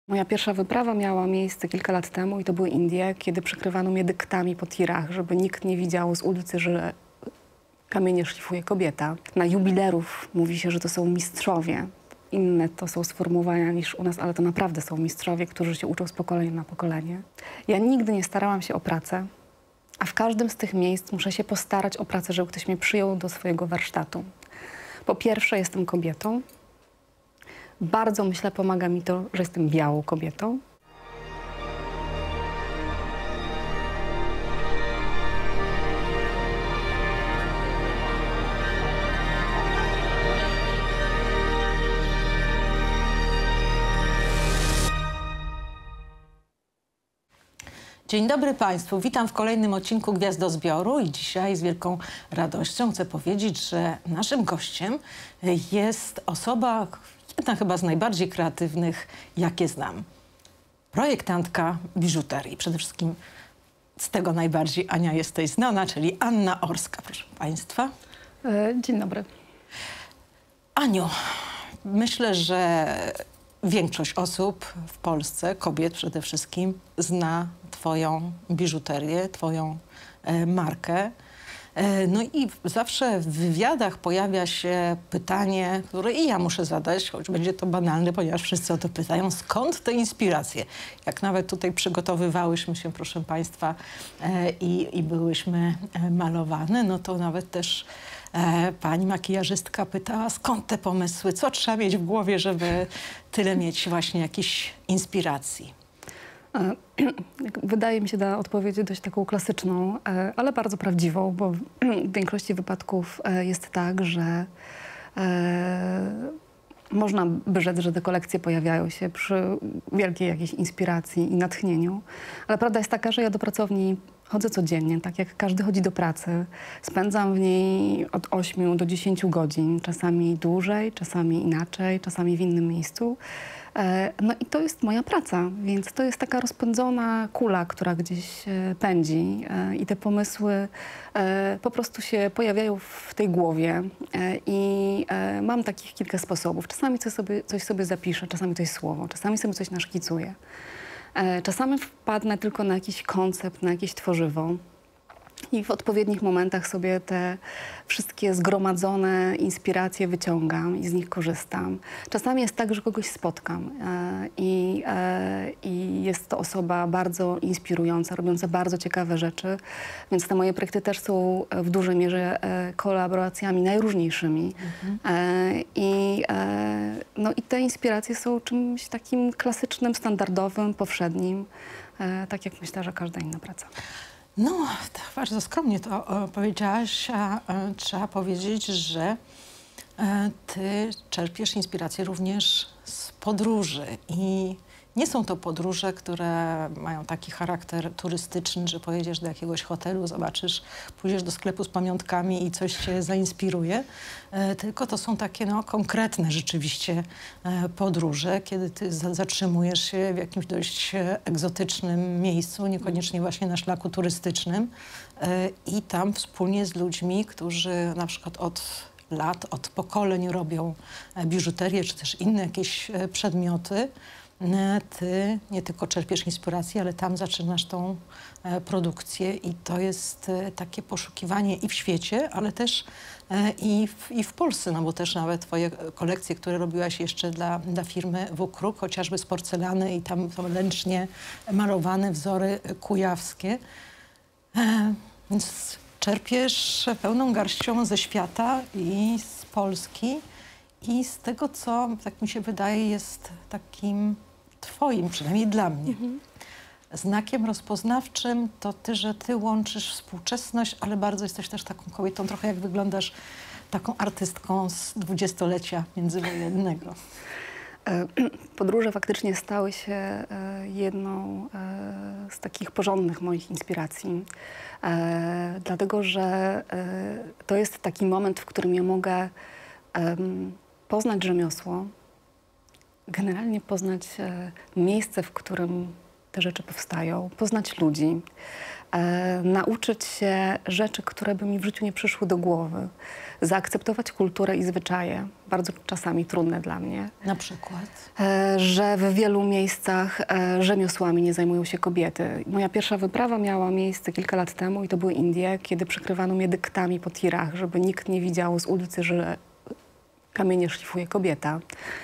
Moja pierwsza wyprawa miała miejsce kilka lat temu i to były Indie, kiedy przykrywano mnie dyktami po tirach, żeby nikt nie widział z ulicy, że kamienie szlifuje kobieta. Na jubilerów mówi się, że to są mistrzowie. Inne to są sformułowania niż u nas, ale to naprawdę są mistrzowie, którzy się uczą z pokolenia na pokolenie. Ja nigdy nie starałam się o pracę, a w każdym z tych miejsc muszę się postarać o pracę, żeby ktoś mnie przyjął do swojego warsztatu. Po pierwsze, jestem kobietą. Bardzo, myślę, pomaga mi to, że jestem białą kobietą. Dzień dobry Państwu, witam w kolejnym odcinku Gwiazdozbioru i dzisiaj z wielką radością chcę powiedzieć, że naszym gościem jest osoba, jedna chyba z najbardziej kreatywnych, jakie znam. Projektantka biżuterii. Przede wszystkim z tego najbardziej, Ania, jesteś znana, czyli Anna Orska, proszę Państwa. Dzień dobry. Aniu, myślę, że większość osób w Polsce, kobiet przede wszystkim, zna Twoją biżuterię, Twoją markę. No i zawsze w wywiadach pojawia się pytanie, które i ja muszę zadać, choć będzie to banalne, ponieważ wszyscy o to pytają, skąd te inspiracje? Jak nawet tutaj przygotowywałyśmy się, proszę Państwa, i byłyśmy malowane, no to nawet też pani makijażystka pytała, skąd te pomysły, co trzeba mieć w głowie, żeby tyle mieć właśnie jakichś inspiracji? Wydaje mi się ta odpowiedź dość taką klasyczną, ale bardzo prawdziwą, bo w większości wypadków jest tak, że można by rzec, że te kolekcje pojawiają się przy wielkiej jakiejś inspiracji i natchnieniu, ale prawda jest taka, że ja do pracowni chodzę codziennie, tak jak każdy chodzi do pracy. Spędzam w niej od 8 do 10 godzin, czasami dłużej, czasami inaczej, czasami w innym miejscu. No i to jest moja praca, więc to jest taka rozpędzona kula, która gdzieś pędzi i te pomysły po prostu się pojawiają w tej głowie i mam takich kilka sposobów. Czasami coś sobie zapiszę, czasami to jest słowo, czasami sobie coś naszkicuję. Czasami wpadnę tylko na jakiś koncept, na jakieś tworzywo i w odpowiednich momentach sobie te wszystkie zgromadzone inspiracje wyciągam i z nich korzystam. Czasami jest tak, że kogoś spotkam i jest to osoba bardzo inspirująca, robiąca bardzo ciekawe rzeczy, więc te moje projekty też są w dużej mierze kolaboracjami najróżniejszymi. No i te inspiracje są czymś takim klasycznym, standardowym, powszednim, tak jak myślę, że każda inna praca. No, bardzo skromnie to powiedziałaś, a trzeba powiedzieć, że ty czerpiesz inspirację również z podróży i nie są to podróże, które mają taki charakter turystyczny, że pojedziesz do jakiegoś hotelu, zobaczysz, pójdziesz do sklepu z pamiątkami i coś cię zainspiruje, tylko to są takie konkretne rzeczywiście podróże, kiedy ty zatrzymujesz się w jakimś dość egzotycznym miejscu, niekoniecznie właśnie na szlaku turystycznym i tam wspólnie z ludźmi, którzy na przykład od lat, od pokoleń robią biżuterię czy też inne jakieś przedmioty, ty nie tylko czerpiesz inspirację, ale tam zaczynasz tą produkcję i to jest takie poszukiwanie i w świecie, ale też i w Polsce, no bo też nawet twoje kolekcje, które robiłaś jeszcze dla firmy W.Kruk, chociażby z porcelany i tam są ręcznie malowane wzory kujawskie. Więc czerpiesz pełną garścią ze świata i z Polski. I z tego, co, tak mi się wydaje, jest takim twoim, przynajmniej dla mnie, znakiem rozpoznawczym, to że ty łączysz współczesność, ale bardzo jesteś też taką kobietą, trochę jak wyglądasz taką artystką z dwudziestolecia międzywojennego. Podróże faktycznie stały się jedną z takich porządnych moich inspiracji, dlatego że to jest taki moment, w którym ja mogę poznać rzemiosło, generalnie poznać miejsce, w którym te rzeczy powstają, poznać ludzi, nauczyć się rzeczy, które by mi w życiu nie przyszły do głowy, zaakceptować kulturę i zwyczaje, bardzo czasami trudne dla mnie. Na przykład? Że w wielu miejscach rzemiosłami nie zajmują się kobiety. Moja pierwsza wyprawa miała miejsce kilka lat temu i to były Indie, kiedy przykrywano mnie dyktami po tirach, żeby nikt nie widział z ulicy, że kamienie szlifuje kobieta.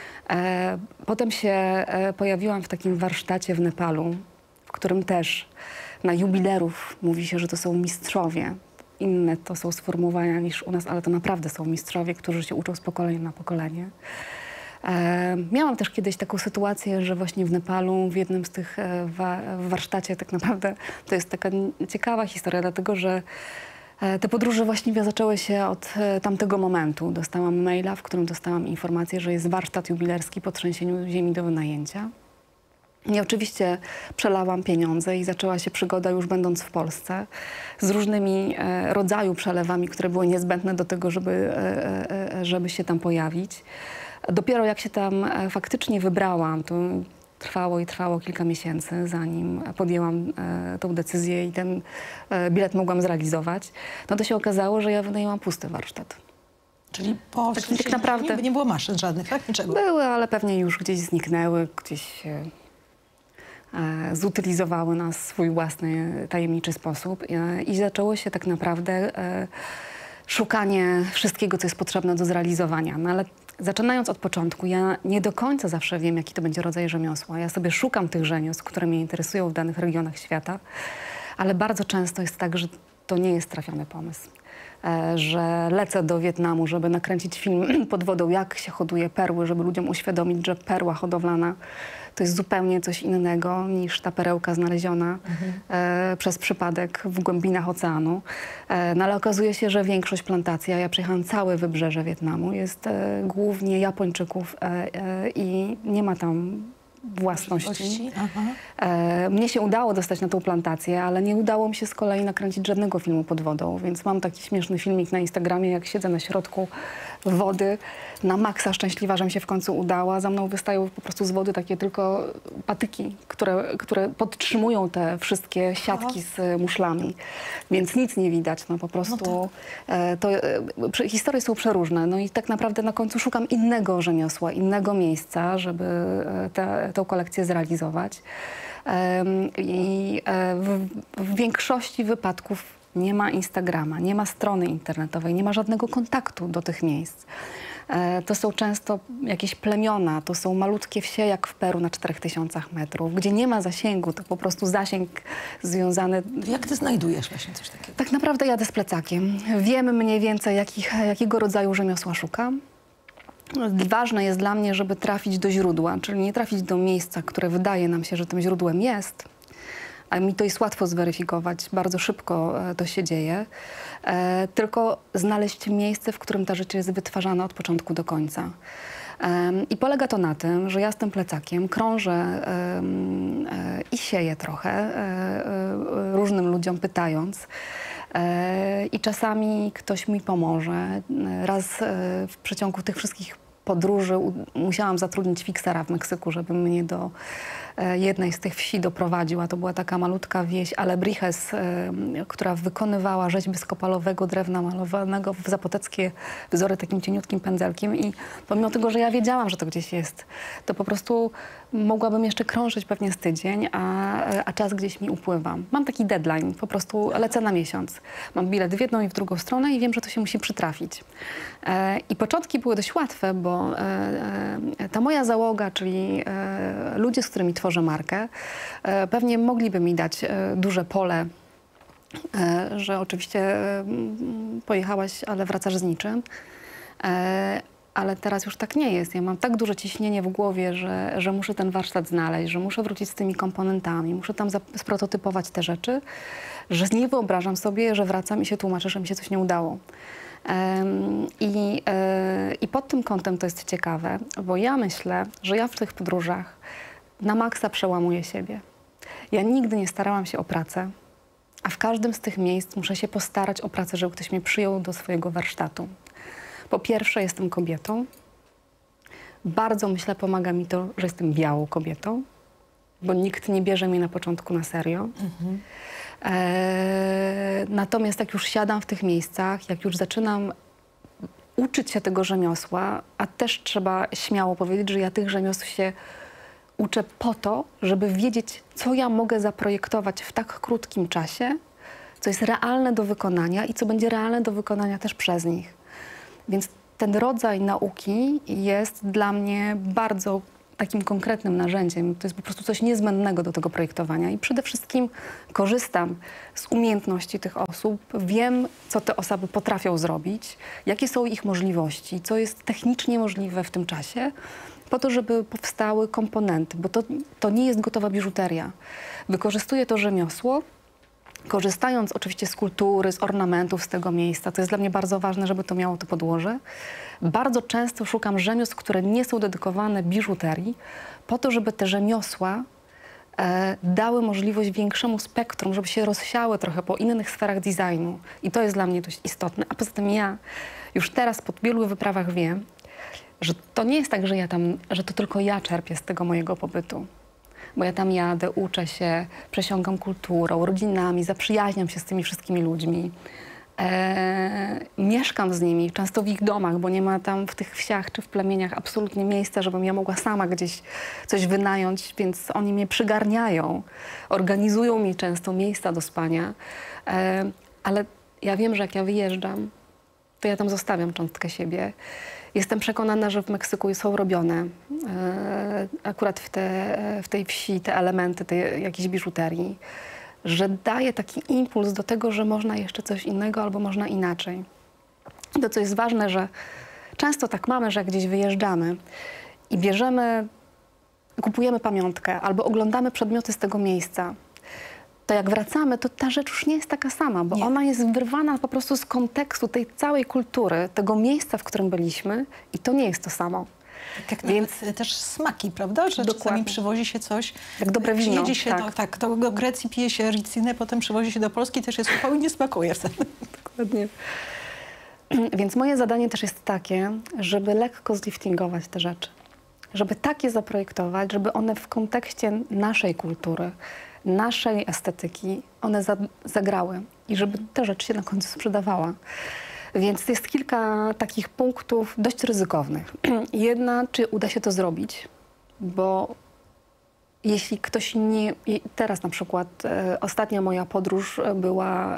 Potem się pojawiłam w takim warsztacie w Nepalu, w którym też na jubilerów mówi się, że to są mistrzowie. Inne to są sformułowania niż u nas, ale to naprawdę są mistrzowie, którzy się uczą z pokolenia na pokolenie. Miałam też kiedyś taką sytuację, że właśnie w Nepalu, w jednym z tych w warsztacie tak naprawdę to jest taka ciekawa historia, dlatego że te podróże właściwie zaczęły się od tamtego momentu. Dostałam maila, w którym dostałam informację, że jest warsztat jubilerski po trzęsieniu ziemi do wynajęcia. I oczywiście przelałam pieniądze i zaczęła się przygoda już będąc w Polsce z różnymi rodzaju przelewami, które były niezbędne do tego, żeby się tam pojawić. Dopiero jak się tam faktycznie wybrałam, to trwało kilka miesięcy, zanim podjęłam tą decyzję i ten bilet mogłam zrealizować, no to się okazało, że ja wynajęłam pusty warsztat. Czyli po tak naprawdę nie było maszyn żadnych, tak? Niczego? Były, ale pewnie już gdzieś zniknęły, gdzieś zutylizowały na swój własny, tajemniczy sposób i zaczęło się tak naprawdę szukanie wszystkiego, co jest potrzebne do zrealizowania. No ale zaczynając od początku, ja nie do końca zawsze wiem, jaki to będzie rodzaj rzemiosła. Ja sobie szukam tych rzemiosł, które mnie interesują w danych regionach świata, ale bardzo często jest tak, że to nie jest trafiony pomysł. Że lecę do Wietnamu, żeby nakręcić film pod wodą, jak się hoduje perły, żeby ludziom uświadomić, że perła hodowlana to jest zupełnie coś innego niż ta perełka znaleziona przez przypadek w głębinach oceanu. No ale okazuje się, że większość plantacji, a ja przejechałam całe wybrzeże Wietnamu, jest głównie Japończyków i nie ma tam własności. Mnie się udało dostać na tą plantację, ale nie udało mi się z kolei nakręcić żadnego filmu pod wodą, więc mam taki śmieszny filmik na Instagramie, jak siedzę na środku wody, na maksa szczęśliwa, że mi się w końcu udała. Za mną wystają po prostu z wody takie tylko patyki, które podtrzymują te wszystkie siatki z muszlami, więc nic nie widać, no po prostu. Historie są przeróżne, no i tak naprawdę na końcu szukam innego rzemiosła, innego miejsca, żeby tę kolekcję zrealizować. W większości wypadków nie ma Instagrama, nie ma strony internetowej, nie ma żadnego kontaktu do tych miejsc. To są często jakieś plemiona, to są malutkie wsie jak w Peru na 4000 metrów, gdzie nie ma zasięgu, to po prostu zasięg związany... Jak ty znajdujesz właśnie coś takiego? Tak naprawdę jadę z plecakiem. Wiem mniej więcej, jakiego rodzaju rzemiosła szukam. Ważne jest dla mnie, żeby trafić do źródła, czyli nie trafić do miejsca, które wydaje nam się, że tym źródłem jest, a mi to jest łatwo zweryfikować, bardzo szybko to się dzieje, tylko znaleźć miejsce, w którym ta rzecz jest wytwarzana od początku do końca. I polega to na tym, że ja z tym plecakiem krążę i sieję trochę, różnym ludziom pytając. I czasami ktoś mi pomoże. Raz w przeciągu tych wszystkich podróży musiałam zatrudnić fiksera w Meksyku, żeby mnie do jednej z tych wsi doprowadził, a to była taka malutka wieś Alebrijes, która wykonywała rzeźby z kopalowego drewna malowanego w zapoteckie wzory takim cieniutkim pędzelkiem i pomimo tego, że ja wiedziałam, że to gdzieś jest, to po prostu mogłabym jeszcze krążyć pewnie z tydzień, a czas gdzieś mi upływa. Mam taki deadline, po prostu lecę na miesiąc. Mam bilet w jedną i w drugą stronę i wiem, że to się musi przytrafić. I początki były dość łatwe, bo ta moja załoga, czyli ludzie, z którymi tworzę markę, pewnie mogliby mi dać duże pole, że oczywiście pojechałaś, ale wracasz z niczym. Ale teraz już tak nie jest. Ja mam tak duże ciśnienie w głowie, że muszę ten warsztat znaleźć, że muszę wrócić z tymi komponentami, muszę tam sprototypować te rzeczy, że nie wyobrażam sobie, że wracam i się tłumaczę, że mi się coś nie udało. I pod tym kątem to jest ciekawe, bo ja myślę, że ja w tych podróżach na maksa przełamuję siebie. Ja nigdy nie starałam się o pracę, a w każdym z tych miejsc muszę się postarać o pracę, żeby ktoś mnie przyjął do swojego warsztatu. Po pierwsze, jestem kobietą. Bardzo, myślę, pomaga mi to, że jestem białą kobietą. bo nikt nie bierze mnie na początku na serio. Natomiast jak już siadam w tych miejscach, jak już zaczynam uczyć się tego rzemiosła, a też trzeba śmiało powiedzieć, że ja tych rzemiosł się uczę po to, żeby wiedzieć, co ja mogę zaprojektować w tak krótkim czasie, co jest realne do wykonania i co będzie realne do wykonania też przez nich. Więc ten rodzaj nauki jest dla mnie bardzo takim konkretnym narzędziem. To jest po prostu coś niezbędnego do tego projektowania i przede wszystkim korzystam z umiejętności tych osób, wiem, co te osoby potrafią zrobić, jakie są ich możliwości, co jest technicznie możliwe w tym czasie, po to, żeby powstały komponenty, bo to nie jest gotowa biżuteria. Wykorzystuję to rzemiosło, korzystając oczywiście z kultury, z ornamentów z tego miejsca. To jest dla mnie bardzo ważne, żeby to miało to podłoże. Bardzo często szukam rzemiosł, które nie są dedykowane biżuterii, po to, żeby te rzemiosła dały możliwość większemu spektrum, żeby się rozsiały trochę po innych sferach designu. I to jest dla mnie dość istotne. A poza tym ja już teraz po wielu wyprawach wiem, że to nie jest tak, że to tylko ja czerpię z tego mojego pobytu. Bo ja tam jadę, uczę się, przesiągam kulturą, rodzinami, zaprzyjaźniam się z tymi wszystkimi ludźmi. Mieszkam z nimi, często w ich domach, bo nie ma tam w tych wsiach czy w plemieniach absolutnie miejsca, żebym ja mogła sama gdzieś coś wynająć, więc oni mnie przygarniają, organizują mi często miejsca do spania. Ale ja wiem, że jak ja wyjeżdżam, to ja tam zostawiam cząstkę siebie. Jestem przekonana, że w Meksyku są robione akurat w tej wsi te elementy tej jakiejś biżuterii, że daje taki impuls do tego, że można jeszcze coś innego albo można inaczej. To, co jest ważne, że często tak mamy, że jak gdzieś wyjeżdżamy i kupujemy pamiątkę albo oglądamy przedmioty z tego miejsca, to jak wracamy, to ta rzecz już nie jest taka sama, bo ona jest wyrwana po prostu z kontekstu tej całej kultury, tego miejsca, w którym byliśmy i to nie jest to samo. Tak jak więc też smaki, prawda? Że czasami przywozi się coś, jak dobre wino. Jedzie się do Grecji, pije się ricinę, potem przywozi się do Polski, też jest upał i nie smakuje wtedy. Dokładnie. Więc moje zadanie też jest takie, żeby lekko zliftingować te rzeczy. Żeby tak je zaprojektować, żeby one w kontekście naszej kultury, naszej estetyki, one zagrały i żeby te rzeczy się na końcu sprzedawała. Więc jest kilka takich punktów dość ryzykownych. Jedna, czy uda się to zrobić, bo jeśli ktoś nie... Teraz na przykład ostatnia moja podróż była,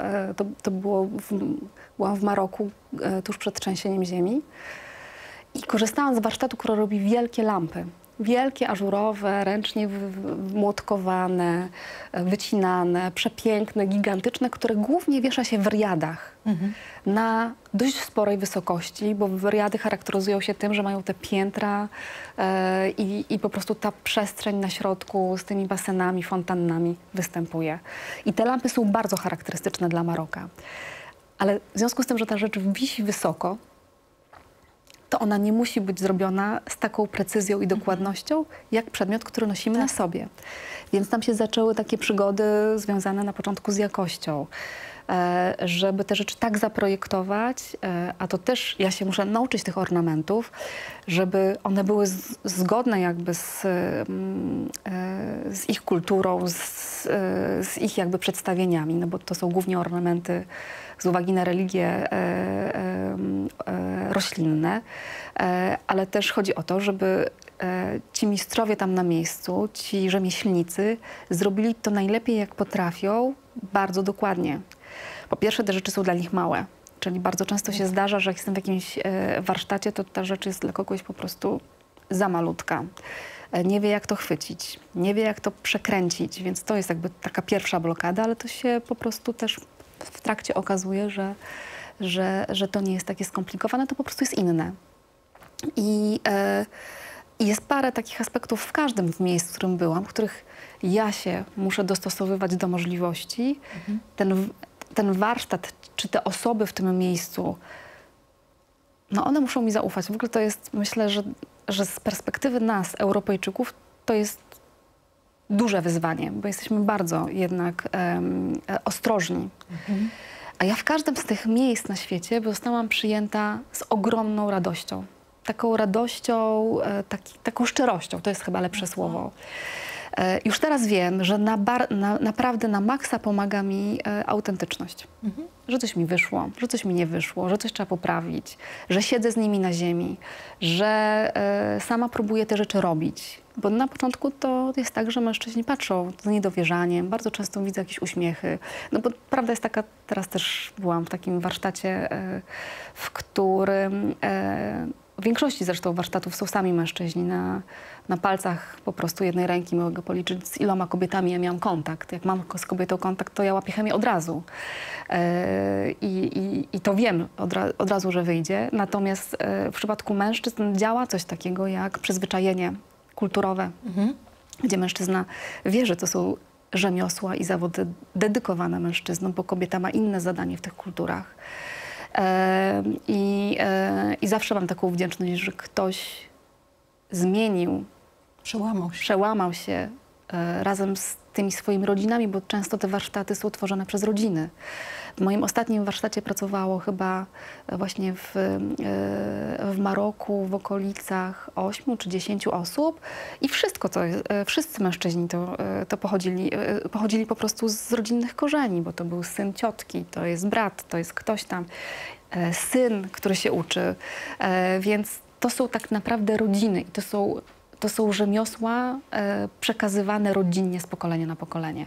byłam w Maroku tuż przed trzęsieniem ziemi i korzystałam z warsztatu, który robi wielkie lampy. Wielkie, ażurowe, ręcznie młotkowane, wycinane, przepiękne, gigantyczne, które głównie wiesza się w riadach na dość sporej wysokości, bo riady charakteryzują się tym, że mają te piętra i po prostu ta przestrzeń na środku z tymi basenami, fontannami występuje. I te lampy są bardzo charakterystyczne dla Maroka. Ale w związku z tym, że ta rzecz wisi wysoko, to ona nie musi być zrobiona z taką precyzją i dokładnością, jak przedmiot, który nosimy na sobie. Więc tam się zaczęły takie przygody związane na początku z jakością. Żeby te rzeczy tak zaprojektować, a to też ja się muszę nauczyć tych ornamentów, żeby one były zgodne jakby z ich kulturą, z ich jakby przedstawieniami, no bo to są głównie ornamenty z uwagi na religie roślinne, ale też chodzi o to, żeby ci mistrzowie tam na miejscu, ci rzemieślnicy zrobili to najlepiej jak potrafią, bardzo dokładnie. Po pierwsze, te rzeczy są dla nich małe, czyli bardzo często się zdarza, że jak jestem w jakimś warsztacie, to ta rzecz jest dla kogoś po prostu za malutka. Nie wie, jak to chwycić, nie wie, jak to przekręcić, więc to jest jakby taka pierwsza blokada, ale to się po prostu też w trakcie okazuje, że to nie jest takie skomplikowane, to po prostu jest inne. I jest parę takich aspektów w każdym miejscu, w którym byłam, w których ja się muszę dostosowywać do możliwości. Ten warsztat, czy te osoby w tym miejscu, no one muszą mi zaufać. W ogóle to jest, myślę, że z perspektywy nas, Europejczyków, to jest duże wyzwanie, bo jesteśmy bardzo jednak ostrożni. A ja w każdym z tych miejsc na świecie zostałam przyjęta z ogromną radością. Taką radością, taką szczerością, to jest chyba lepsze słowo. Już teraz wiem, że naprawdę na maksa pomaga mi autentyczność. Że coś mi wyszło, że coś mi nie wyszło, że coś trzeba poprawić, że siedzę z nimi na ziemi, że sama próbuję te rzeczy robić. Bo na początku to jest tak, że mężczyźni patrzą z niedowierzaniem, bardzo często widzę jakieś uśmiechy. No bo prawda jest taka, teraz też byłam w takim warsztacie, w którym w większości zresztą warsztatów są sami mężczyźni. Na palcach po prostu jednej ręki mogę policzyć, z iloma kobietami ja miałam kontakt. Jak mam z kobietą kontakt, to ja łapię chemię od razu. I to wiem od razu, że wyjdzie. Natomiast w przypadku mężczyzn działa coś takiego jak przyzwyczajenie kulturowe, gdzie mężczyzna wie, że to są rzemiosła i zawody dedykowane mężczyznom, bo kobieta ma inne zadanie w tych kulturach. I zawsze mam taką wdzięczność, że ktoś zmienił, przełamał się razem z tymi swoimi rodzinami, bo często te warsztaty są tworzone przez rodziny. W moim ostatnim warsztacie pracowało chyba właśnie w Maroku w okolicach 8 czy 10 osób i wszyscy mężczyźni to pochodzili po prostu z rodzinnych korzeni, bo to był syn ciotki, to jest brat, to jest ktoś tam, syn, który się uczy, więc to są tak naprawdę rodziny i to są rzemiosła przekazywane rodzinnie z pokolenia na pokolenie.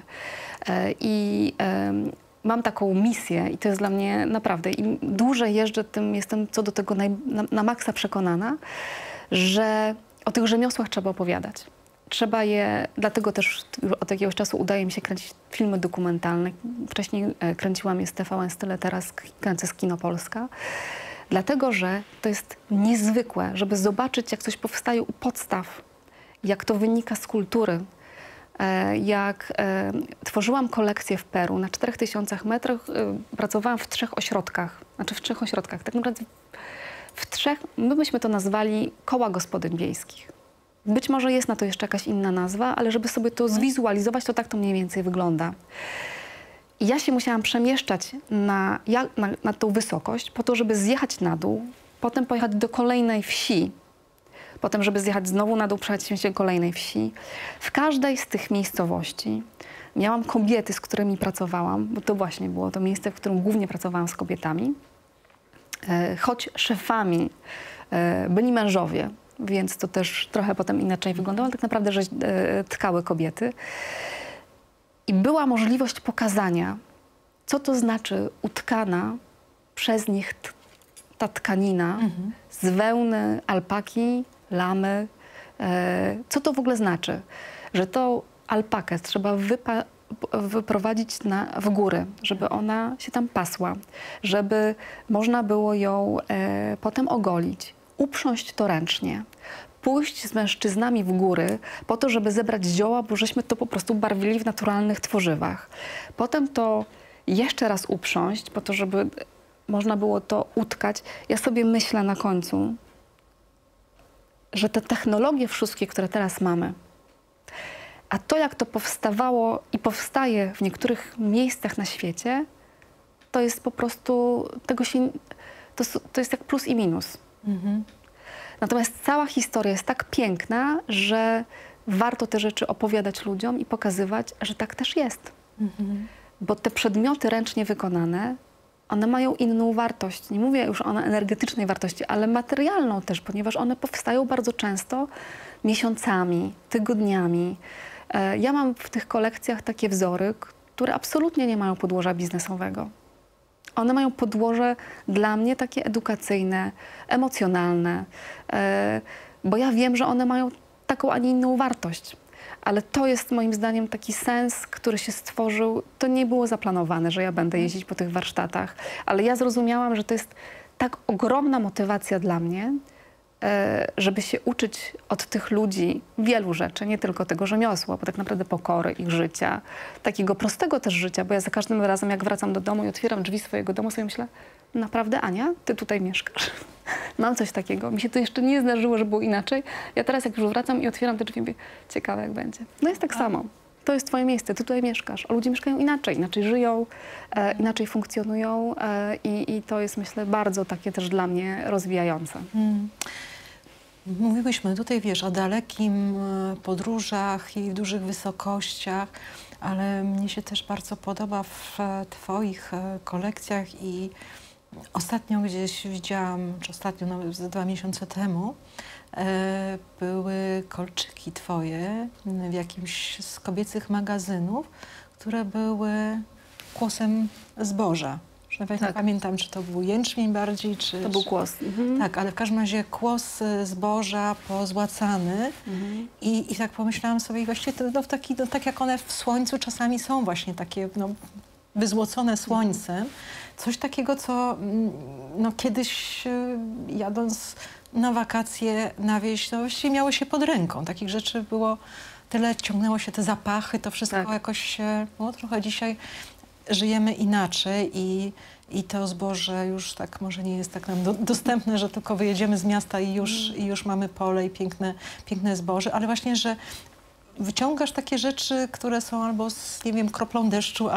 Mam taką misję i to jest dla mnie naprawdę, im dłużej jeżdżę, tym jestem co do tego na maksa przekonana, że o tych rzemiosłach trzeba opowiadać. Trzeba je, dlatego też od jakiegoś czasu udaje mi się kręcić filmy dokumentalne. Wcześniej kręciłam je z TVN Style, teraz kręcę z Kino Polska. Dlatego, że to jest niezwykłe, żeby zobaczyć, jak coś powstaje u podstaw, jak to wynika z kultury. Jak tworzyłam kolekcję w Peru na 4000 metrach, pracowałam w 3 ośrodkach. Znaczy w 3 ośrodkach. Tak naprawdę w 3, my byśmy to nazwali koła gospodyń wiejskich. Być może jest na to jeszcze jakaś inna nazwa, ale żeby sobie to zwizualizować, to tak to mniej więcej wygląda. I ja się musiałam przemieszczać na tą wysokość po to, żeby zjechać na dół, potem pojechać do kolejnej wsi, potem, żeby zjechać znowu na dół, przejechać się do kolejnej wsi. W każdej z tych miejscowości miałam kobiety, z którymi pracowałam, bo to właśnie było to miejsce, w którym głównie pracowałam z kobietami. Choć szefami byli mężowie, więc to też trochę potem inaczej wyglądało, ale tak naprawdę, że tkały kobiety. I była możliwość pokazania, co to znaczy utkana przez nich ta tkanina z wełny alpaki, lamy. Co to w ogóle znaczy? Że tą alpakę trzeba wyprowadzić w góry, żeby ona się tam pasła, żeby można było ją potem ogolić, uprząść to ręcznie, pójść z mężczyznami w góry po to, żeby zebrać zioła, bo żeśmy to po prostu barwili w naturalnych tworzywach. Potem to jeszcze raz uprząść po to, żeby można było to utkać. Ja sobie myślę na końcu, że te technologie wszystkie, które teraz mamy, a to, jak to powstawało i powstaje w niektórych miejscach na świecie, to jest po prostu, to jest jak plus i minus. Natomiast cała historia jest tak piękna, że warto te rzeczy opowiadać ludziom i pokazywać, że tak też jest. Bo te przedmioty ręcznie wykonane, one mają inną wartość. Nie mówię już o energetycznej wartości, ale materialną też, ponieważ one powstają bardzo często miesiącami, tygodniami. Ja mam w tych kolekcjach takie wzory, które absolutnie nie mają podłoża biznesowego. One mają podłoże dla mnie takie edukacyjne, emocjonalne, bo ja wiem, że one mają taką, a nie inną wartość. Ale to jest moim zdaniem taki sens, który się stworzył. To nie było zaplanowane, że ja będę jeździć po tych warsztatach, ale ja zrozumiałam, że to jest tak ogromna motywacja dla mnie, żeby się uczyć od tych ludzi wielu rzeczy, nie tylko tego rzemiosła, bo tak naprawdę pokory ich życia, takiego prostego też życia, bo ja za każdym razem, jak wracam do domu i otwieram drzwi swojego domu, sobie myślę, naprawdę, Ania, ty tutaj mieszkasz? Mam coś takiego. Mi się to jeszcze nie zdarzyło, że było inaczej. Ja teraz, jak już wracam i otwieram te drzwi, mówię, ciekawe jak będzie. No jest tak samo. To jest twoje miejsce, ty tutaj mieszkasz. A ludzie mieszkają inaczej żyją, inaczej funkcjonują i to jest, myślę, bardzo takie też dla mnie rozwijające. Mówiłyśmy tutaj, wiesz, o dalekim podróżach i dużych wysokościach, ale mnie się też bardzo podoba w twoich kolekcjach i ostatnio gdzieś widziałam, czy ostatnio, nawet ze 2 miesiące temu, były kolczyki twoje w jakimś z kobiecych magazynów, które były kłosem zboża. Nawet nie pamiętam, czy to był jęczmień bardziej, czy... To był kłos. Tak, ale w każdym razie kłos zboża pozłacany i tak pomyślałam sobie, właściwie to tak jak one w słońcu czasami są właśnie takie wyzłocone słońcem. Coś takiego, co kiedyś jadąc na wakacje na wieś, to właściwie miało się pod ręką. Takich rzeczy było tyle, ciągnęło się te zapachy, to wszystko jakoś się... trochę dzisiaj żyjemy inaczej i to zboże już tak może nie jest tak nam dostępne, że tylko wyjedziemy z miasta i już mamy pole i piękne zboże, ale właśnie, że wyciągasz takie rzeczy, które są albo z, nie wiem, kroplą deszczu,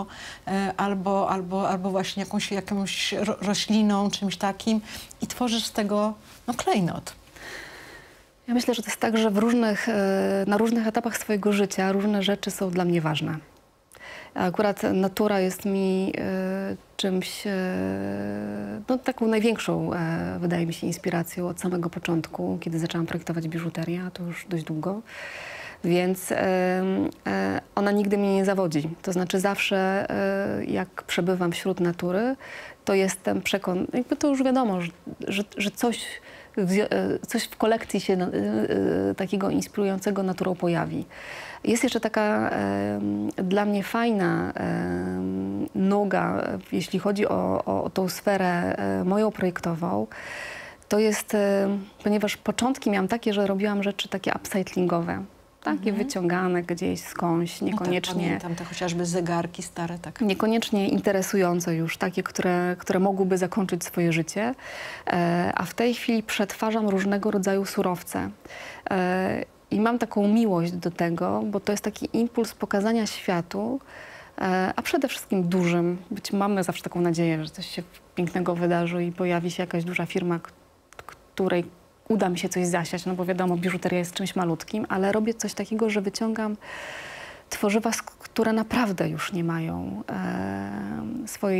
albo właśnie jakąś rośliną, czymś takim i tworzysz z tego klejnot. Ja myślę, że to jest tak, że na różnych etapach swojego życia różne rzeczy są dla mnie ważne. Akurat natura jest mi czymś, taką największą, wydaje mi się, inspiracją od samego początku, kiedy zaczęłam projektować biżuterię, a to już dość długo. Więc ona nigdy mnie nie zawodzi. To znaczy zawsze, jak przebywam wśród natury, to jestem przekonana, jakby to już wiadomo, że coś w kolekcji się takiego inspirującego naturą pojawi. Jest jeszcze taka dla mnie fajna noga, jeśli chodzi o tą sferę moją projektową. To jest, ponieważ początki miałam takie, że robiłam rzeczy takie upcyclingowe. Takie wyciągane gdzieś skądś, niekoniecznie... Tak, pamiętam te chociażby zegarki stare, tak. Niekoniecznie interesujące już, takie, które mogłyby zakończyć swoje życie. A w tej chwili przetwarzam różnego rodzaju surowce. I mam taką miłość do tego, bo to jest taki impuls pokazania światu, a przede wszystkim dużym. Mamy zawsze taką nadzieję, że coś się pięknego wydarzy i pojawi się jakaś duża firma, której uda mi się coś zasiać, no bo wiadomo, biżuteria jest czymś malutkim, ale robię coś takiego, że wyciągam tworzywa, które naprawdę już nie mają swojej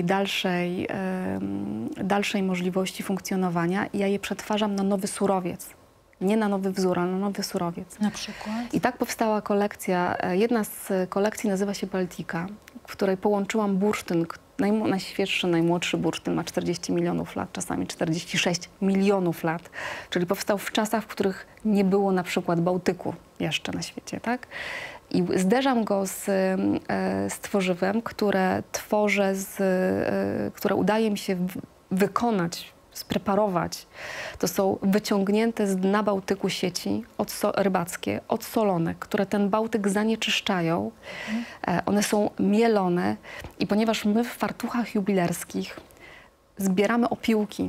dalszej możliwości funkcjonowania i ja je przetwarzam na nowy surowiec. Nie na nowy wzór, ale na nowy surowiec. Na przykład? I tak powstała kolekcja. Jedna z kolekcji nazywa się Baltica, w której połączyłam bursztyn, najświeższy, najmłodszy bursztyn ma 40 milionów lat, czasami 46 milionów lat. Czyli powstał w czasach, w których nie było na przykład Bałtyku jeszcze na świecie, tak? I zderzam go z tworzywem, które tworzę, które udaje mi się wykonać, spreparować. To są wyciągnięte z dna Bałtyku sieci rybackie, odsolone, które ten Bałtyk zanieczyszczają. One są mielone i ponieważ my w fartuchach jubilerskich zbieramy opiłki,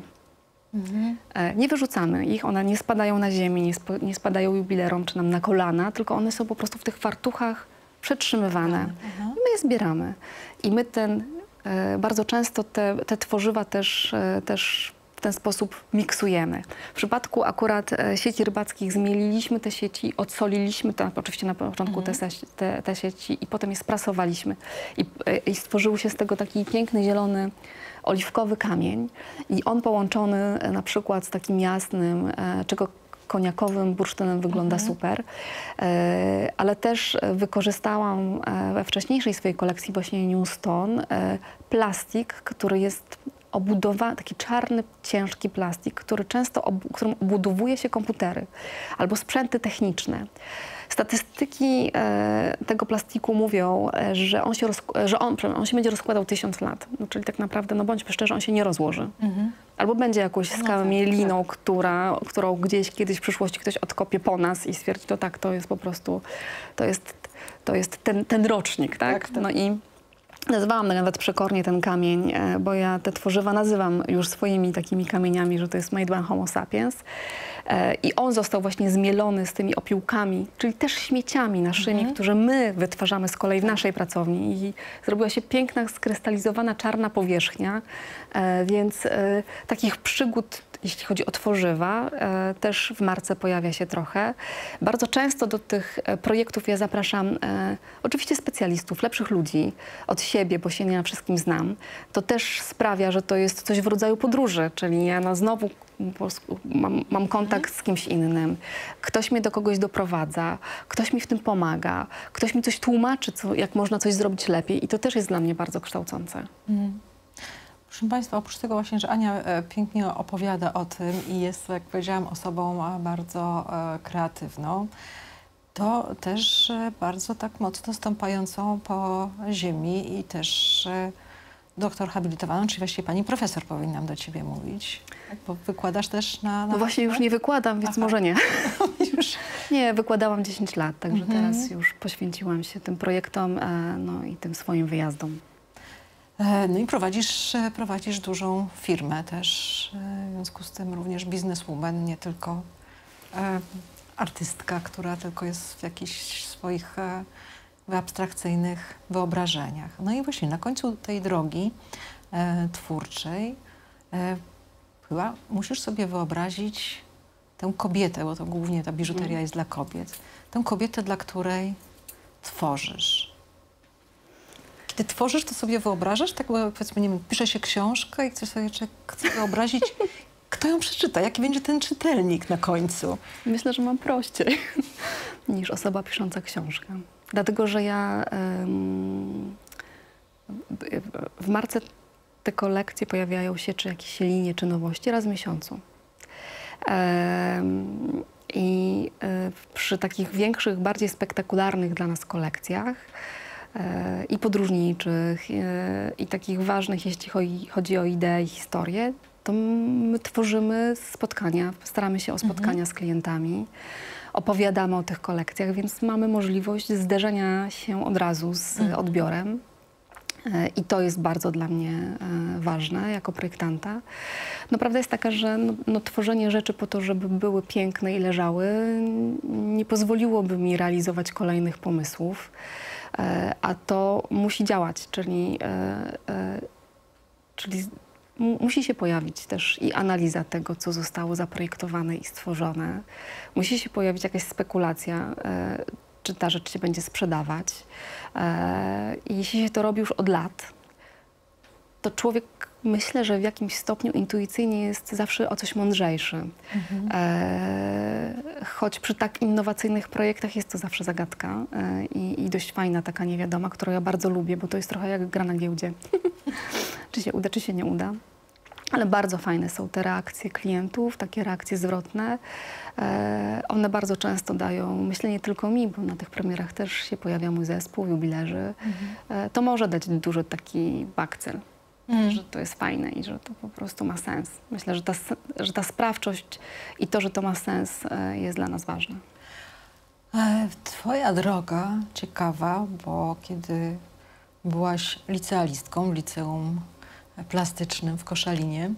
nie wyrzucamy ich, one nie spadają na ziemię, nie spadają jubilerom czy nam na kolana, tylko one są po prostu w tych fartuchach przetrzymywane. I my je zbieramy. I my bardzo często te tworzywa też w ten sposób miksujemy. W przypadku akurat sieci rybackich zmieliliśmy te sieci, odsoliliśmy oczywiście na początku te sieci i potem je sprasowaliśmy. I stworzył się z tego taki piękny, zielony, oliwkowy kamień. I on połączony na przykład z takim jasnym, czego koniakowym bursztynem wygląda super. Ale też wykorzystałam we wcześniejszej swojej kolekcji właśnie New Stone plastik, który jest taki czarny, ciężki plastik, którym obudowuje się komputery albo sprzęty techniczne. Statystyki tego plastiku mówią, że on się będzie rozkładał 1000 lat. No, czyli tak naprawdę, no bądźmy szczerzy, on się nie rozłoży. Albo będzie jakąś skamieliną, którą gdzieś kiedyś w przyszłości ktoś odkopie po nas i stwierdzi, to tak, to jest po prostu, to jest ten rocznik, tak? No i nazywałam nawet przekornie ten kamień, bo ja te tworzywa nazywam już swoimi takimi kamieniami, że to jest made by Homo sapiens. I on został właśnie zmielony z tymi opiłkami, czyli też śmieciami naszymi, które my wytwarzamy z kolei w naszej pracowni. I zrobiła się piękna, skrystalizowana, czarna powierzchnia. Więc takich przygód jeśli chodzi o tworzywa, też w marce pojawia się trochę. Bardzo często do tych projektów ja zapraszam oczywiście specjalistów, lepszych ludzi od siebie, bo się nie na wszystkim znam. To też sprawia, że to jest coś w rodzaju podróży, czyli ja znowu mam kontakt z kimś innym. Ktoś mnie do kogoś doprowadza, ktoś mi w tym pomaga, ktoś mi coś tłumaczy, jak można coś zrobić lepiej i to też jest dla mnie bardzo kształcące. Proszę Państwa, oprócz tego właśnie, że Ania pięknie opowiada o tym i jest, jak powiedziałam, osobą bardzo kreatywną, to też bardzo tak mocno stąpającą po ziemi i też doktor habilitowaną, czyli właściwie pani profesor powinnam do ciebie mówić, bo wykładasz też na No właśnie już nie wykładam, więc może nie. Już. Nie, wykładałam 10 lat, także teraz już poświęciłam się tym projektom no i tym swoim wyjazdom. No i prowadzisz dużą firmę też, w związku z tym również bizneswoman, nie tylko artystka, która tylko jest w jakichś swoich abstrakcyjnych wyobrażeniach. No i właśnie na końcu tej drogi twórczej chyba musisz sobie wyobrazić tę kobietę, bo to głównie ta biżuteria jest dla kobiet, tę kobietę, dla której tworzysz. Kiedy tworzysz, to sobie wyobrażasz, tak bo powiedzmy, nie wiem, pisze się książkę i chcesz sobie wyobrazić, kto ją przeczyta, jaki będzie ten czytelnik na końcu. Myślę, że mam prościej niż osoba pisząca książkę. Dlatego, że ja w marce te kolekcje pojawiają się, czy jakieś linie, czy nowości raz w miesiącu. I przy takich większych, bardziej spektakularnych dla nas kolekcjach i podróżniczych, i takich ważnych, jeśli chodzi o ideę i historię, to my tworzymy spotkania, staramy się o spotkania z klientami, opowiadamy o tych kolekcjach, więc mamy możliwość zderzenia się od razu z odbiorem. I to jest bardzo dla mnie ważne jako projektanta. No, prawda jest taka, że tworzenie rzeczy po to, żeby były piękne i leżały, nie pozwoliłoby mi realizować kolejnych pomysłów, a to musi działać, czyli musi się pojawić też i analiza tego, co zostało zaprojektowane i stworzone. Musi się pojawić jakaś spekulacja, czy ta rzecz się będzie sprzedawać. I jeśli się to robi już od lat, to człowiek, myślę, że w jakimś stopniu intuicyjnie jest zawsze o coś mądrzejszy. Choć przy tak innowacyjnych projektach jest to zawsze zagadka i dość fajna taka niewiadoma, którą ja bardzo lubię, bo to jest trochę jak gra na giełdzie. Czy się uda, czy się nie uda. Ale bardzo fajne są te reakcje klientów, takie reakcje zwrotne. One bardzo często dają, myślę, nie tylko mi, bo na tych premierach też się pojawia mój zespół, jubilerzy. To może dać duży taki bakcyl, że to jest fajne i że to po prostu ma sens. Myślę, że ta sprawczość i to, że to ma sens, jest dla nas ważne. Twoja droga ciekawa, bo kiedy byłaś licealistką w liceum plastycznym w Koszalinie,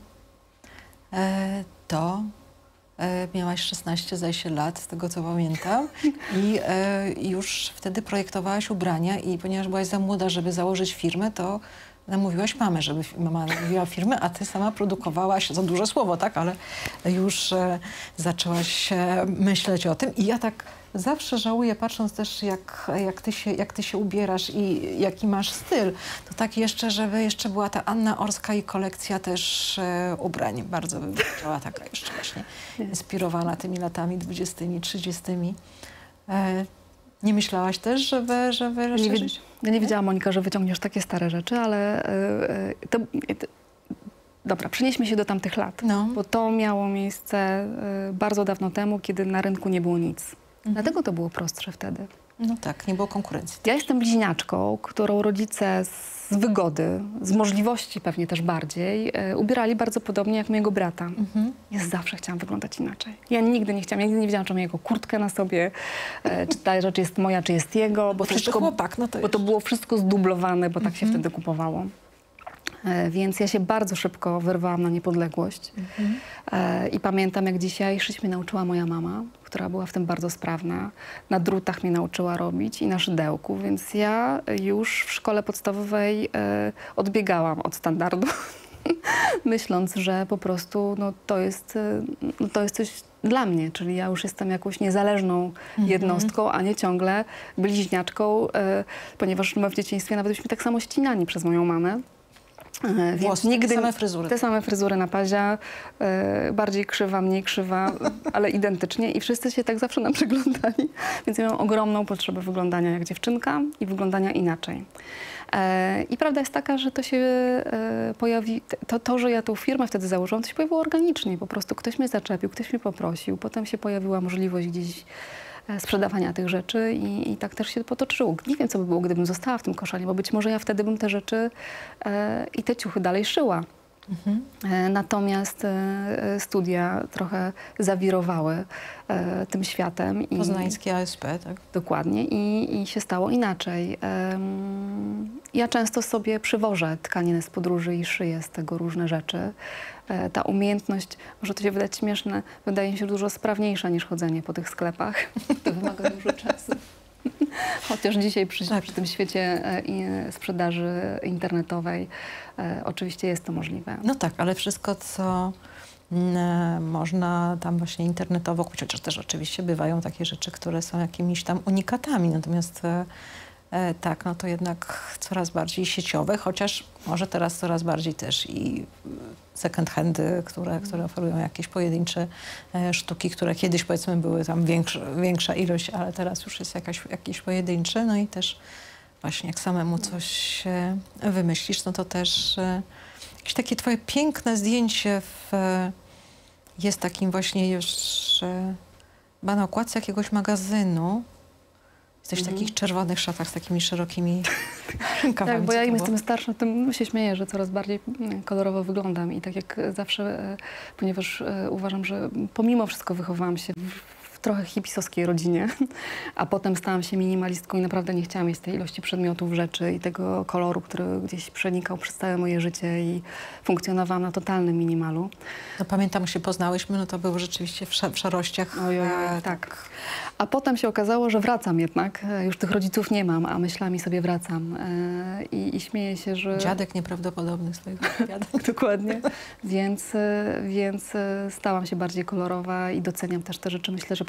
to miałaś 16, zdaje się, lat, z tego co pamiętam, i już wtedy projektowałaś ubrania i ponieważ byłaś za młoda, żeby założyć firmę, to namówiłaś mamę, żeby mama namówiła firmę, a ty sama produkowałaś, za duże słowo, tak, ale już zaczęłaś myśleć o tym i ja tak zawsze żałuję, patrząc też jak ty się ubierasz i jaki masz styl, to tak jeszcze, żeby jeszcze była ta Anna Orska i kolekcja też ubrań. Bardzo bym chciała taka jeszcze właśnie inspirowana tymi latami 20., 30. Nie myślałaś też, żeby rozszerzyć? Ja nie wiedziałam, Monika, że wyciągniesz takie stare rzeczy, ale dobra, przenieśmy się do tamtych lat, bo to miało miejsce bardzo dawno temu, kiedy na rynku nie było nic. Dlatego to było prostsze wtedy. No tak, nie było konkurencji. Ja jestem bliźniaczką, którą rodzice z wygody, z możliwości pewnie też bardziej, ubierali bardzo podobnie jak mojego brata. Ja zawsze chciałam wyglądać inaczej. Ja nigdy nie wiedziałam, czy mam jego kurtkę na sobie, czy ta rzecz jest moja, czy jest jego, bo chłopak, no to bo to było wszystko zdublowane, bo tak się wtedy kupowało. Więc ja się bardzo szybko wyrwałam na niepodległość. I pamiętam, jak dzisiaj szyć mnie nauczyła moja mama, która była w tym bardzo sprawna. Na drutach mnie nauczyła robić i na szydełku, więc ja już w szkole podstawowej odbiegałam od standardu. myśląc, że po prostu to jest coś dla mnie, czyli ja już jestem jakąś niezależną jednostką, a nie ciągle bliźniaczką, ponieważ my w dzieciństwie nawet byliśmy tak samo ścinani przez moją mamę. Włosy, nigdy te same fryzury. Te same fryzury na pazia, bardziej krzywa, mniej krzywa, ale identycznie i wszyscy się tak zawsze nam przyglądali, więc ja miałam ogromną potrzebę wyglądania jak dziewczynka i wyglądania inaczej. I prawda jest taka, że to się pojawi, że ja tą firmę wtedy założyłam, to się pojawiło organicznie, po prostu ktoś mnie zaczepił, ktoś mnie poprosił, potem się pojawiła możliwość gdzieś sprzedawania tych rzeczy i tak też się potoczyło. Nie wiem, co by było, gdybym została w tym koszalinie, bo być może ja wtedy bym te rzeczy i te ciuchy dalej szyła. Natomiast studia trochę zawirowały tym światem. Poznańskie ASP, tak? Dokładnie. I się stało inaczej. Ja często sobie przywożę tkaniny z podróży i szyję z tego różne rzeczy. Ta umiejętność, może to się wydać śmieszne, wydaje mi się dużo sprawniejsza niż chodzenie po tych sklepach. To wymaga dużo czasu. Chociaż dzisiaj przy tym świecie sprzedaży internetowej oczywiście jest to możliwe. No tak, ale wszystko, co można tam właśnie internetowo kupić, chociaż też oczywiście bywają takie rzeczy, które są jakimiś tam unikatami, natomiast tak, no to jednak coraz bardziej sieciowe, chociaż może teraz coraz bardziej też i second handy, które oferują jakieś pojedyncze sztuki, które kiedyś powiedzmy były tam większa ilość, ale teraz już jest jakieś pojedyncze, no i też właśnie jak samemu coś wymyślisz, no to też jakieś takie twoje piękne zdjęcie jest takim właśnie już chyba na okładce jakiegoś magazynu. Jesteś w takich czerwonych szatach z takimi szerokimi rękawami. Tak, bo ja im jestem starsza, tym się śmieję, że coraz bardziej kolorowo wyglądam. I tak jak zawsze, ponieważ uważam, że pomimo wszystko wychowałam się w trochę hipisowskiej rodzinie, a potem stałam się minimalistką i naprawdę nie chciałam mieć tej ilości przedmiotów, rzeczy i tego koloru, który gdzieś przenikał przez całe moje życie i funkcjonowałam na totalnym minimalu. No pamiętam, jak się poznałyśmy, no to było rzeczywiście w szarościach. Tak. A potem się okazało, że wracam jednak. Już tych rodziców nie mam, a myślami sobie wracam. I śmieję się, że... Dziadek nieprawdopodobny swojego dziadek. Dokładnie. Więc stałam się bardziej kolorowa i doceniam też te rzeczy. Myślę, że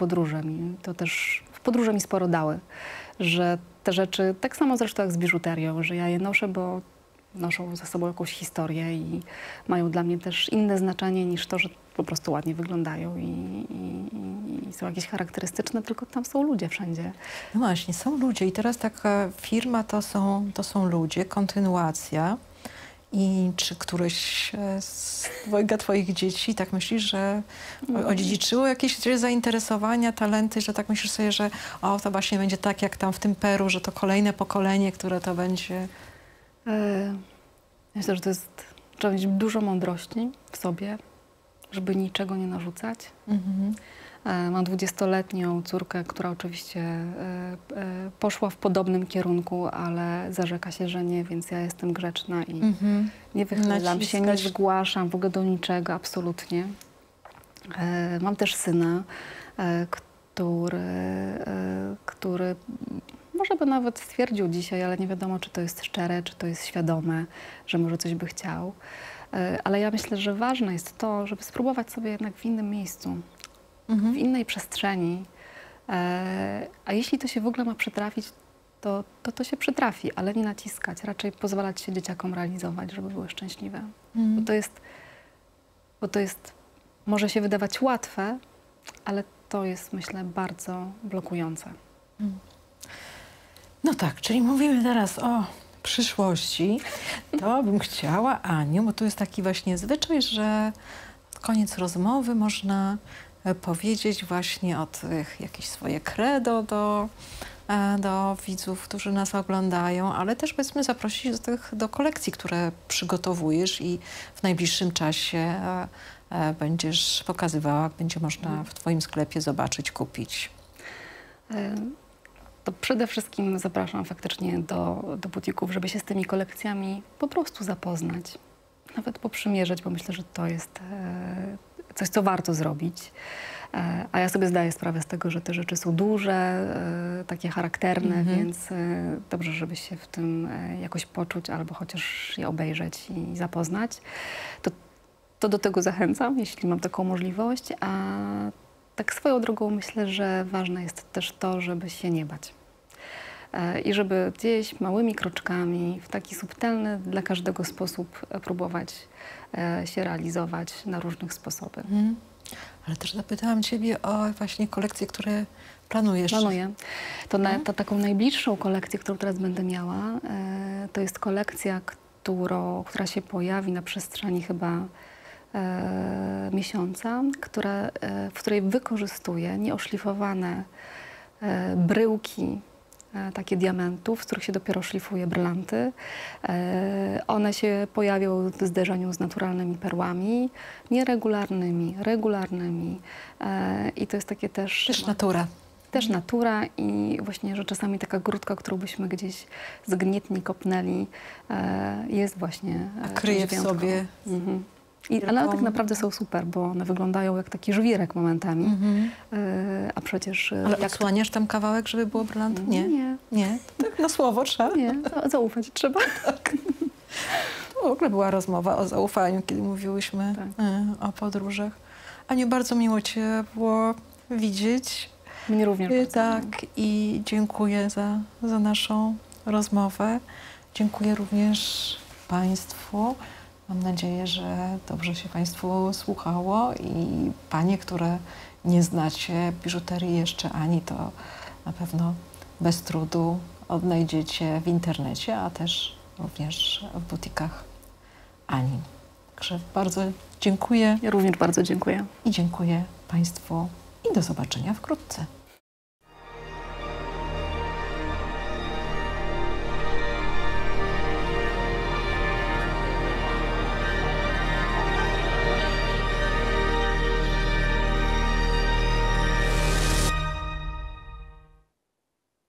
podróże mi sporo dały. Że te rzeczy, tak samo zresztą jak z biżuterią, że ja je noszę, bo noszą ze sobą jakąś historię i mają dla mnie też inne znaczenie niż to, że po prostu ładnie wyglądają i są jakieś charakterystyczne, tylko tam są ludzie wszędzie. No właśnie, są ludzie i teraz taka firma to są ludzie, kontynuacja. I czy któreś z twoich dzieci, tak myślisz, że odziedziczyło jakieś zainteresowania, talenty, że tak myślisz sobie, że to właśnie będzie tak jak tam w tym Peru, że to kolejne pokolenie, które to będzie... Myślę, że trzeba mieć dużo mądrości w sobie, żeby niczego nie narzucać. Mam 20-letnią córkę, która oczywiście poszła w podobnym kierunku, ale zarzeka się, że nie, więc ja jestem grzeczna i nie wychylam się, nie zgłaszam w ogóle do niczego, absolutnie. Mam też syna, który może by nawet stwierdził dzisiaj, ale nie wiadomo, czy to jest szczere, czy to jest świadome, że może coś by chciał. Ale ja myślę, że ważne jest to, żeby spróbować sobie jednak w innym miejscu, w innej przestrzeni. A jeśli to się w ogóle ma przytrafić, to się przytrafi, ale nie naciskać. Raczej pozwalać się dzieciakom realizować, żeby były szczęśliwe. Bo to jest, może się wydawać łatwe, ale to jest, myślę, bardzo blokujące. No tak, czyli mówimy teraz o przyszłości. To bym chciała, Aniu, bo tu jest taki właśnie zwyczaj, że koniec rozmowy można powiedzieć właśnie o tych jakieś swoje credo do widzów, którzy nas oglądają, ale też powiedzmy zaprosić do kolekcji, które przygotowujesz i w najbliższym czasie będziesz pokazywała, będzie można w twoim sklepie zobaczyć, kupić. To przede wszystkim zapraszam faktycznie do butików, żeby się z tymi kolekcjami po prostu zapoznać. Nawet poprzymierzać, bo myślę, że to jest coś, co warto zrobić. A ja sobie zdaję sprawę z tego, że te rzeczy są duże, takie charakterne, więc dobrze, żeby się w tym jakoś poczuć albo chociaż je obejrzeć i zapoznać. To do tego zachęcam, jeśli mam taką możliwość. A tak swoją drogą myślę, że ważne jest też to, żeby się nie bać. I żeby gdzieś małymi kroczkami, w taki subtelny dla każdego sposób próbować się realizować na różnych sposoby. Ale też zapytałam Ciebie o właśnie kolekcje, które planujesz. Planuję. To taką najbliższą kolekcję, którą teraz będę miała, to jest kolekcja, która się pojawi na przestrzeni chyba miesiąca, w której wykorzystuję nieoszlifowane bryłki, takie diamentów, z których się dopiero szlifuje brylanty. One się pojawią w zderzeniu z naturalnymi perłami, nieregularnymi, regularnymi. I to jest takie też... Też natura. Też natura i właśnie, że czasami taka grudka, którą byśmy gdzieś zgnietli, kopnęli, jest właśnie kryje w sobie... Ale one tak naprawdę są super, bo one wyglądają jak taki żwirek momentami, a przecież... Ale odsłaniasz tam kawałek, żeby było brylant? Nie. Nie? Tak na słowo trzeba? Nie, zaufać trzeba. Tak. To w ogóle była rozmowa o zaufaniu, kiedy mówiłyśmy o podróżach. Aniu, bardzo miło Cię było widzieć. Mnie również bardzo. Tak, i dziękuję za naszą rozmowę. Dziękuję również Państwu. Mam nadzieję, że dobrze się Państwu słuchało i Panie, które nie znacie biżuterii jeszcze Ani, to na pewno bez trudu odnajdziecie w internecie, a też również w butikach Ani. Także bardzo dziękuję. Ja również bardzo dziękuję. I dziękuję Państwu i do zobaczenia wkrótce.